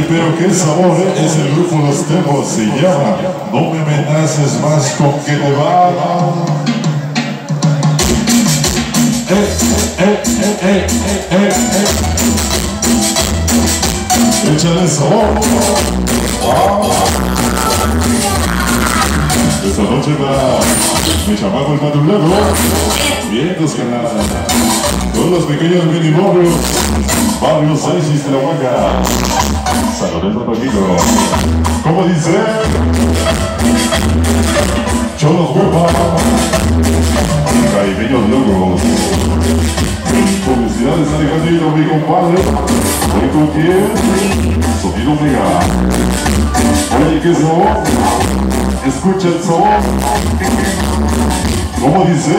pero qué sabor, es el grupo Los Temos, se llama No me amenaces más con que te va. Échale sabor. Esta noche para mi chamaco el patrullero, bien descarnada, con los pequeños mini barrios, barrio 6 de la Huaca, San Lorenzo Paquito. ¿Cómo dice? Cholos Huepa, caribeños locos. Publicidades Alejandrino, mi compadre. ¿Y con quién? Sonido Mega. Oye, ¿qué sabor? Escucha el sabor. ¿Cómo dice?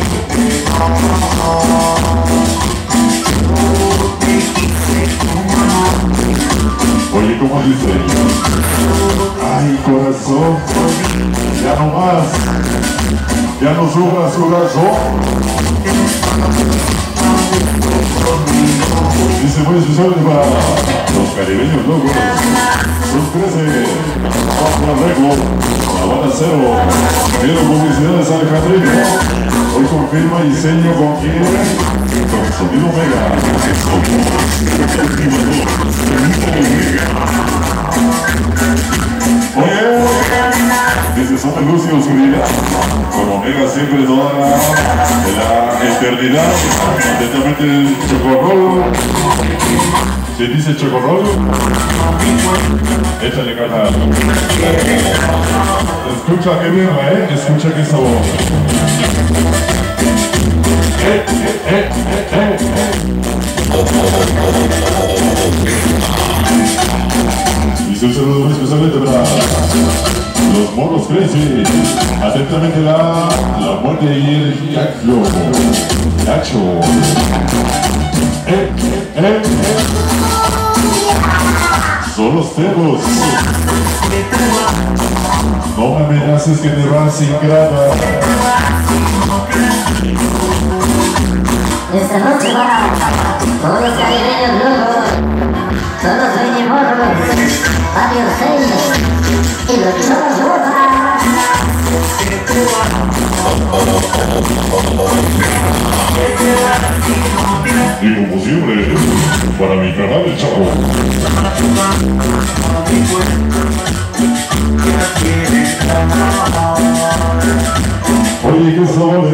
Oye, ¿cómo dice? Ay, corazón, ya no más, ya no sufras, corazón. Dice muy especial para los caribeños locos. Sus 13, bajo arreglo, la banda cero. Quiero publicidades Alejandrino. Hoy confirma y diseño con quién. Con Sonido Mega. Oye, dice son de luz y oscuridad. Con Omega siempre toda la eternidad. Atentamente el chocorrol. Si dice chocorrol, échale carnal. Escucha que mierda, escucha que sabor. Hice un saludo muy especialmente para los monos crazy. Atentamente la muerte y el Yacho. Son los Temos. No me amenaces que te vas sin grada. Esta noche va todos los caribeños locos, todos los minimorros, barrio 6 y los cholos Huepa. Y como siempre, para mi canal El Chapo. Oye, qué sabor,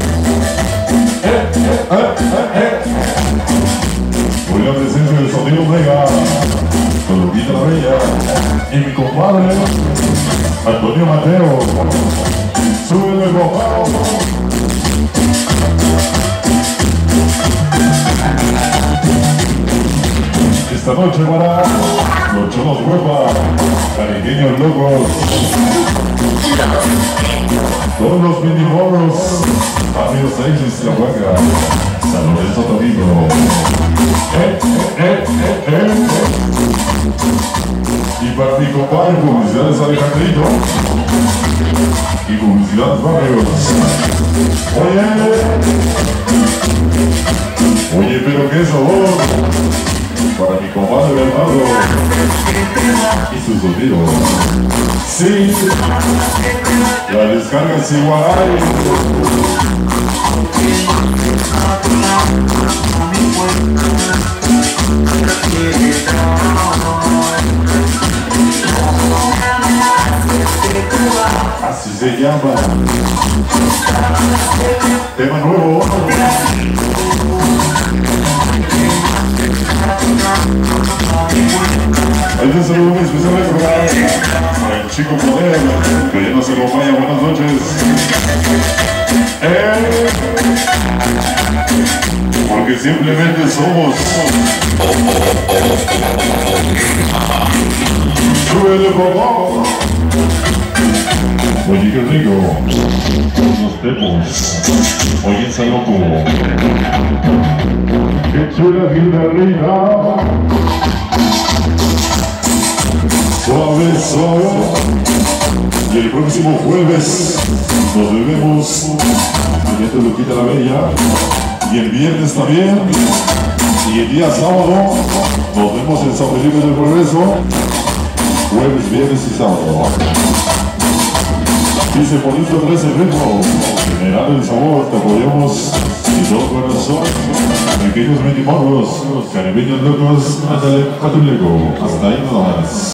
Hoy la presencia del Sonido Mega, con Lupita la Bella, y mi compadre, Antonio Mateo. Súbele el bocado. Esta noche para los Cholos Huepa, caribeños locos, todos los mini morros, barrio 6 de la Huaca, San Lorenzo Paquito. Y para mi compadre, publicidades Alejandrino y publicidades Barrios. Oye, pero qué sabor. Para mi compadre Bernardo y su sonido. Sí, la descarga es igual. Así se llama. Tema nuevo. Este es un especial para el chico poder que ya nos acompaña. Buenas noches. Porque simplemente somos. Súbele, papá. Oye, qué rico. Los Temos. Oye, esa loco. Qué chula guitarrita. Suave, suave. Y el próximo jueves nos vemos en Lupita la Bella. Y el viernes también Y el día sábado nos vemos en San Felipe del Progreso, jueves, viernes y sábado. Dice bonito 13 ritmo, generar el sabor, te apoyamos y todo corazón. Pequeños minimorros, caribeños locos, ándale, patulego, hasta ahí nada más.